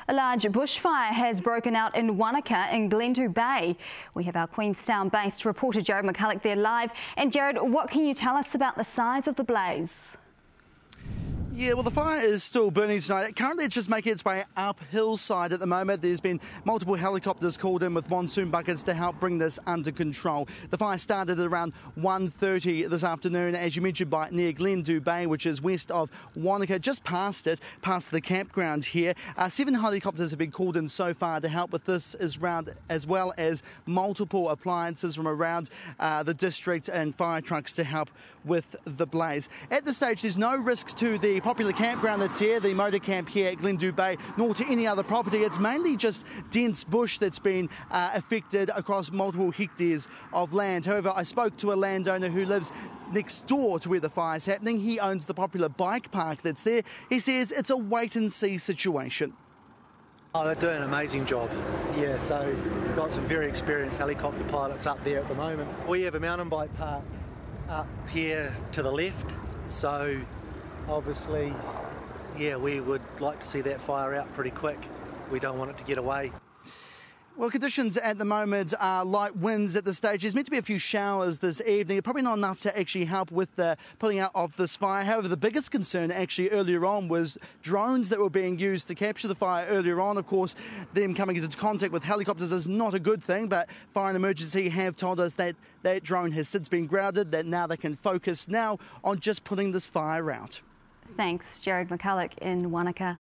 A large bushfire has broken out in Wānaka in Glendhu Bay. We have our Queenstown-based reporter Jared McCulloch there live. And Jared, what can you tell us about the size of the blaze? Yeah, well, the fire is still burning tonight. Currently, it's just making its way up hillside at the moment. There's been multiple helicopters called in with monsoon buckets to help bring this under control. The fire started at around 1:30 this afternoon, as you mentioned, near Glendhu Bay, which is west of Wānaka, just past the campground here. 7 helicopters have been called in so far to help with this, as well as multiple appliances from around the district and fire trucks to help with the blaze. At this stage, there's no risk to the popular campground that's here, the motor camp here at Glendhu Bay, nor to any other property. It's mainly just dense bush that's been affected across multiple hectares of land. However, I spoke to a landowner who lives next door to where the fire's happening. He owns the popular bike park that's there. He says it's a wait-and-see situation. Oh, they're doing an amazing job. Yeah, so we've got some very experienced helicopter pilots up there at the moment. We have a mountain bike park up here to the left, so obviously, yeah, we would like to see that fire out pretty quick. We don't want it to get away. Well, conditions at the moment are light winds at this stage. There's meant to be a few showers this evening. Probably not enough to actually help with the putting out of this fire. However, the biggest concern actually earlier on was drones that were being used to capture the fire earlier on. Of course, them coming into contact with helicopters is not a good thing, but Fire and Emergency have told us that that drone has since been grounded, that now they can focus now on just putting this fire out. Thanks, Jared McCulloch in Wānaka.